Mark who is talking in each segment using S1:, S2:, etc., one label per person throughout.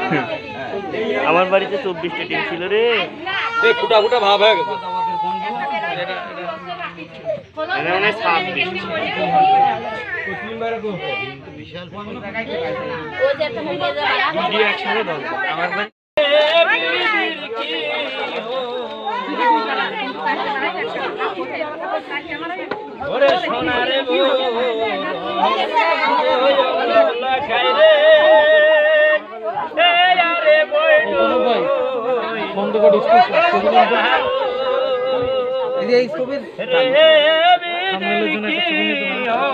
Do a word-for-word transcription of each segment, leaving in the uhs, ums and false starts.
S1: আমার বাড়িতে চব্বিশটা ডিম ছিল রে।
S2: ফুটা ফুটা ভাব হয়ে গেছে।
S3: ওরে সোনারে বো খাইরে আরে বইনো বন্ধ করে এই যে এই ছবির সামনের জন্য একটা ছবি নিতে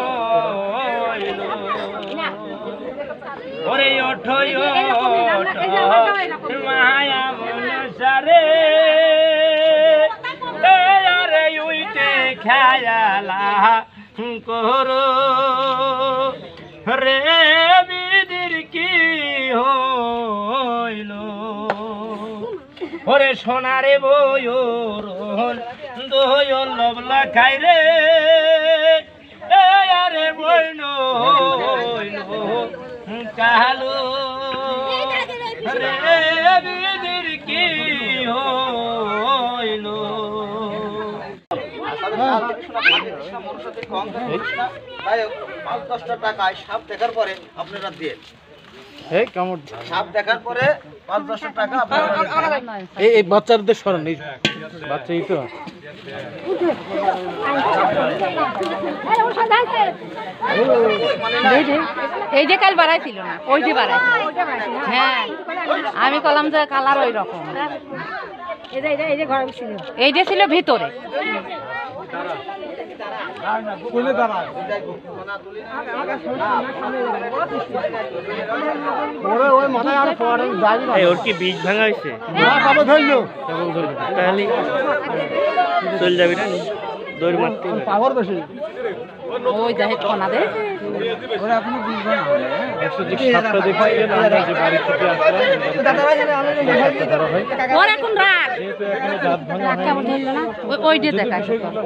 S3: ওরে ওঠো ওঠো মায়া মনসারে আরে উইতে খেয়ালা করো রে বিদির কি হইল ওরে সোনারে বয়রন দোয়ল লবলা খাইরে আরে বইন হইল কালো রে বিদির কি হইল
S2: পাঁচ দশটা টাকায় সাপ দেখার পরে আপনারা দিয়ে সাপ দেখার পরে পাঁচ দশটা টাকা
S4: এই বাচ্চাদের সরান এই বাচ্চা এই তো
S5: এই যে কাল বাড়াইছিল না ওই যে বাড়াইছিল হ্যাঁ আমি কলাম যে কালার ওই রকম এই যে ছিল ভিতরে
S1: ওর কি বীজ ভাঙা হয়েছে তাহলে চলে যাবি না দৌড় মারতে
S4: পাওয়ার বেশি
S5: ওই যাই কোনা দে
S4: ওরা আপনি বুঝবেন না সাতটা দেখাই যে আমরা যে বাড়ি থেকে আসলাম
S5: ওর এখন রাখ
S4: যেহেতু এখানে দাঁত ভাঙা
S5: কেমন ধরল না ওই ওই যে দেখাই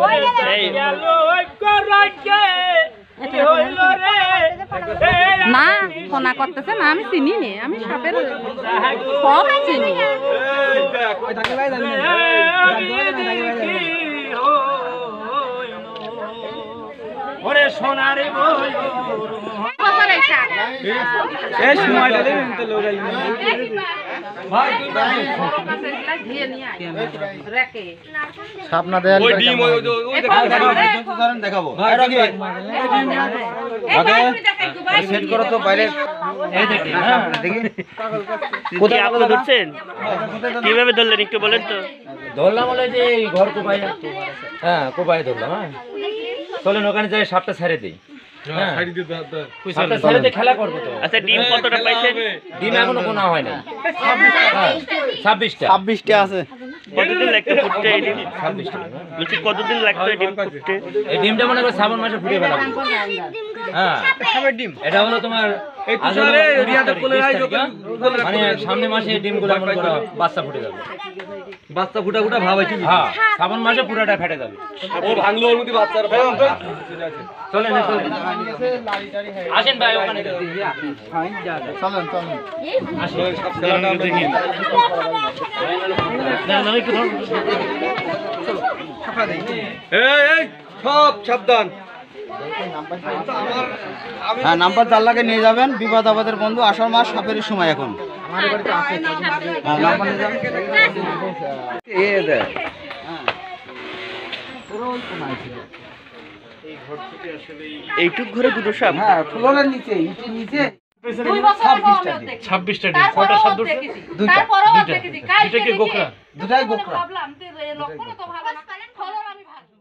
S5: না কোনা করতেছে না আমি চিনি নি আমি সাপের সব চিনি
S3: ওরে সোনারে বই
S4: এই সময়টা দেবেন তো লোক আইনি সাপ না দেন ওই ডিম ওই ওই
S2: দেখাবো সেট করো তো বাইরে
S1: এই দেখি দেখি কোথায় আপনি ধরছেন কিভাবে ধরলেন একটু বলেন তো
S6: ধরলাম বলে যে ঘর কোপাই হ্যাঁ কোপাই ধরলাম হ্যাঁ চলেন ওখানে যাই সাপটা ছেড়ে দিই খেলা করবো তো
S1: আচ্ছা ডিম কতটা পাইছেন
S6: ডিম এখনো কোনো হয় না ছাব্বিশটা
S4: ছাব্বিশটা আছে
S1: কতদিন লাগতে ফুটতে এই ডিম
S6: ছাব্বিশটা
S1: বলছি কতদিন লাগতো এই ডিম ফুটতে
S6: এই ডিমটা মনে করো শ্রাবণ মাসে ফুটে ফেলাবো হ্যাঁ
S4: ডিম
S6: এটা হলো তোমার মানে সামনে মাসে ডিমগুলো মনে করো বাচ্চা ফুটে যাবে
S2: বাচ্চা ফুটা ফুটা ভাব আছে
S6: হ্যাঁ শ্রাবণ মাসে পুরোটা ফেটে যাবে
S2: ও ভাঙলো ওর মধ্যে বাচ্চার
S6: চলেন চলেন আসেন ভাই ওখানে
S4: চলেন চলেন
S2: সব সাবধান
S4: হ্যাঁ নাম্বার চার লাখে নিয়ে যাবেন বিপদ আপদের বন্ধু আষাঢ় মাস সাপের সময় এখন
S1: এইটুক ঘরে দুটো সাপ
S4: হ্যাঁ ফ্লোরের নিচে ইটের নিচে
S3: ছাব্বিশটা ডিম কয়টা সাপ ধরছে
S4: দুইটা
S3: দুইটা কি গোকরা
S4: দুটাই গোকরা
S5: ভাবলাম লক্ষণ তো ভালো না